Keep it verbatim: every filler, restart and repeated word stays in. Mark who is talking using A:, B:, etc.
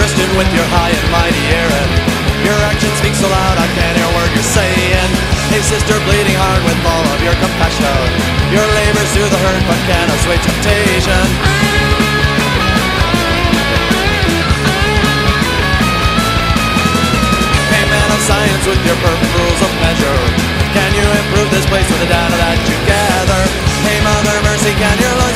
A: Christian with your high and mighty Aaron. Your action speaks so loud I can't hear a word you're saying. Hey sister, bleeding hard with all of your compassion. Your labors do the hurt but can't assuage temptation. Hey man of science with your perfect rules of measure, can you improve this place with the data that you gather? Hey Mother Mercy, can your